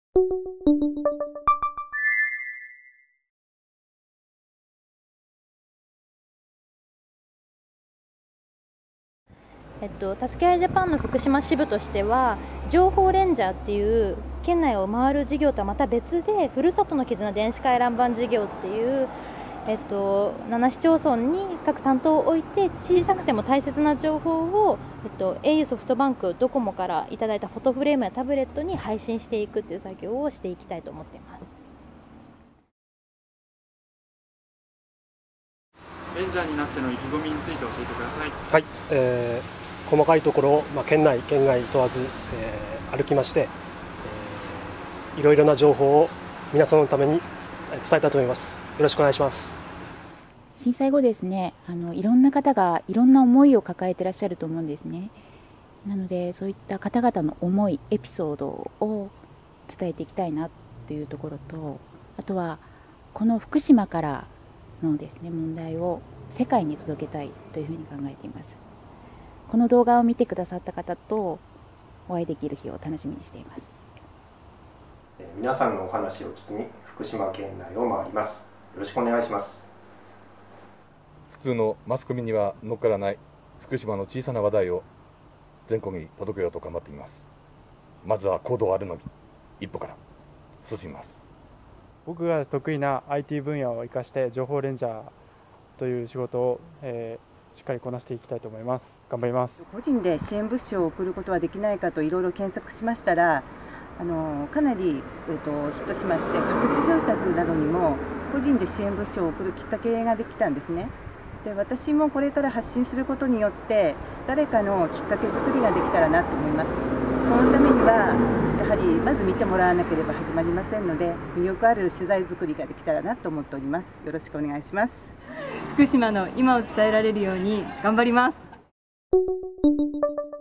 たすけあいジャパンの福島支部としては、情報レンジャーっていう県内を回る事業とはまた別で、ふるさとの絆電子回覧板事業っていう、7市町村に各担当を置いて、小さくても大切な情報を、au ソフトバンク、ドコモからいただいたフォトフレームやタブレットに配信していくっていう作業をしていきたいと思っています。 レンジャーになっての意気込みについて教えてください。 はい、細かいところを、県内県外問わず、歩きまして、いろいろな情報を皆さんのために伝えたいと思います。よろしくお願いします。 震災後ですね、いろんな方がいろんな思いを抱えていらっしゃると思うんですね。なのでそういった方々の思い、エピソードを伝えていきたいなというところと、あとはこの福島からのですね、問題を世界に届けたいというふうに考えています。この動画を見てくださった方とお会いできる日を楽しみにしています。 皆さんのお話を聞きに福島県内を回ります。よろしくお願いします。 普通のマスコミには乗っからない福島の小さな話題を全国に届けようと頑張っています。まずは行動あるのみ、一歩から進みます。 僕が得意な IT 分野を生かして情報レンジャーという仕事を、しっかりこなしていきたいと思います。頑張ります。 個人で支援物資を送ることはできないかといろいろ検索しましたら、かなり、ヒットしまして、仮設住宅などにも個人で支援物資を送るきっかけができたんですね。で、私もこれから発信することによって誰かのきっかけ作りができたらなと思います。そのためにはやはりまず見てもらわなければ始まりませんので、魅力ある取材作りができたらなと思っております。よろしくお願いします。 福島の今を伝えられるように頑張ります。